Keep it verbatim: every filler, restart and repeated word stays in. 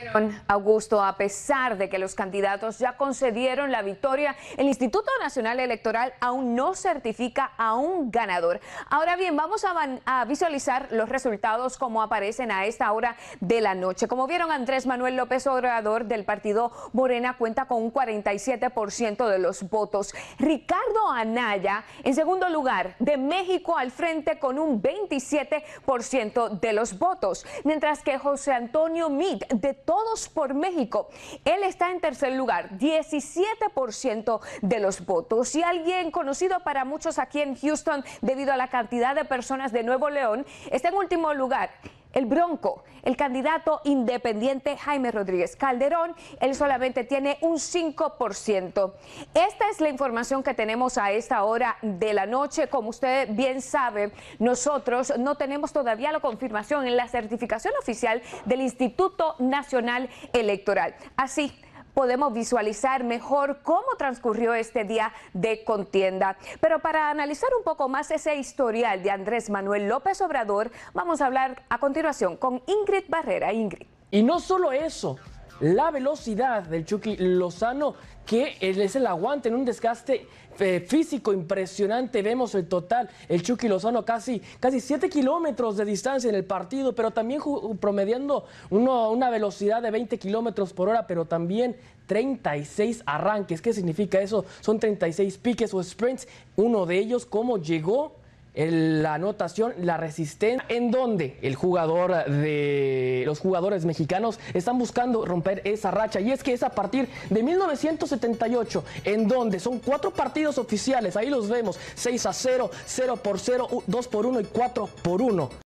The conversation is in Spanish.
Augusto, a pesar de que los candidatos ya concedieron la victoria, el Instituto Nacional Electoral aún no certifica a un ganador. Ahora bien, vamos a, a visualizar los resultados como aparecen a esta hora de la noche. Como vieron, Andrés Manuel López Obrador del partido Morena cuenta con un cuarenta y siete por ciento de los votos. Ricardo Anaya en segundo lugar, de México al frente con un veintisiete por ciento de los votos, mientras que José Antonio Meade de Todos por México, él está en tercer lugar, diecisiete por ciento de los votos. Y alguien conocido para muchos aquí en Houston debido a la cantidad de personas de Nuevo León está en último lugar. El Bronco, el candidato independiente Jaime Rodríguez Calderón, él solamente tiene un cinco por ciento. Esta es la información que tenemos a esta hora de la noche. Como usted bien sabe, nosotros no tenemos todavía la confirmación en la certificación oficial del Instituto Nacional Electoral. Así podemos visualizar mejor cómo transcurrió este día de contienda. Pero para analizar un poco más ese historial de Andrés Manuel López Obrador, vamos a hablar a continuación con Ingrid Barrera. Ingrid. Y no solo eso, la velocidad del Chucky Lozano, que es el aguante en un desgaste eh, físico impresionante. Vemos el total, el Chucky Lozano casi, casi siete kilómetros de distancia en el partido, pero también promediando uno, una velocidad de veinte kilómetros por hora, pero también treinta y seis arranques. ¿Qué significa eso? Son treinta y seis piques o sprints. Uno de ellos, cómo llegó El, la anotación, la resistencia, en donde el jugador de los jugadores mexicanos están buscando romper esa racha, y es que es a partir de mil novecientos setenta y ocho, en donde son cuatro partidos oficiales, ahí los vemos, seis a cero, cero por cero, dos por uno y cuatro por uno.